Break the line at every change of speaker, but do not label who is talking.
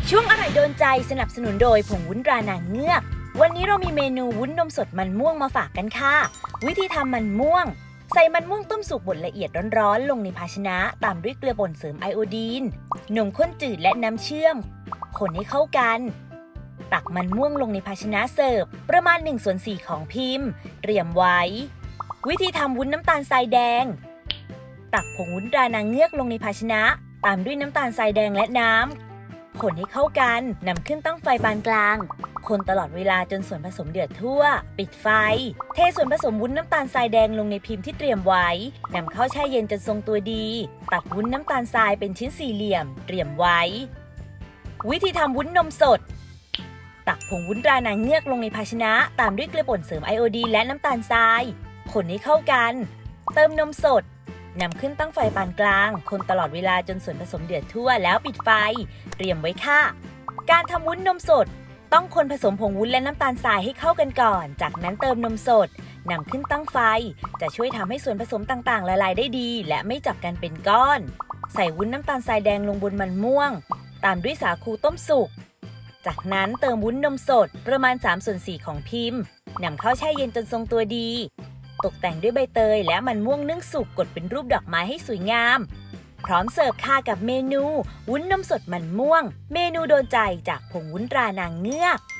ช่วงอร่อยโดนใจสนับสนุนโดยผงวุ้นตรานางเงือกวันนี้เรามีเมนูวุ้นนมสดมันม่วงมาฝากกันค่ะวิธีทำมันม่วงใส่มันม่วงต้มสุกบดละเอียดร้อนๆลงในภาชนะตามด้วยเกลือป่นเสริมไอโอดีนนมข้นจืดและน้ำเชื่อมคนให้เข้ากันตักมันม่วงลงในภาชนะเสิร์ฟประมาณ1/4ของพิมพ์เตรียมไว้วิธีทำวุ้นน้ำตาลทรายแดงตักผงวุ้นตรานางเงือกลงในภาชนะตามด้วยน้ำตาลทรายแดงและน้ำคนให้เข้ากันนำขึ้นตั้งไฟปานกลางคนตลอดเวลาจนส่วนผสมเดือดทั่วปิดไฟเทส่วนผสมวุ้นน้ำตาลทรายแดงลงในพิมพ์ที่เตรียมไว้นำเข้าแช่เย็นจนทรงตัวดีตัดวุ้นน้ำตาลทรายเป็นชิ้นสี่เหลี่ยมเตรียมไว้วิธีทำวุ้นนมสดตักผงวุ้นตรานางเงือกลงในภาชนะตามด้วยเกลือป่นเสริมไอโอดีนและน้ำตาลทรายคนให้เข้ากันเติมนมสดนำขึ้นตั้งไฟปานกลางคนตลอดเวลาจนส่วนผสมเดือดทั่วแล้วปิดไฟเตรียมไว้ค่ะการทำวุ้นนมสดต้องคนผสมผงวุ้นและน้ำตาลทรายให้เข้ากันก่อนจากนั้นเติมนมสดนำขึ้นตั้งไฟจะช่วยทำให้ส่วนผสมต่างๆละลายได้ดีและไม่จับกันเป็นก้อนใส่วุ้นน้ำตาลทรายแดงลงบนมันม่วงตามด้วยสาคูต้มสุกจากนั้นเติมวุ้นนมสดประมาณ3/4ของพิมพ์นำเข้าแช่เย็นจนทรงตัวดีตกแต่งด้วยใบเตยและมันม่วงนึ่งสุกกดเป็นรูปดอกไม้ให้สวยงามพร้อมเสิร์ฟค่ะกับเมนูวุ้นนมสดมันม่วงเมนูโดนใจจากผงวุ้นตรานางเงือก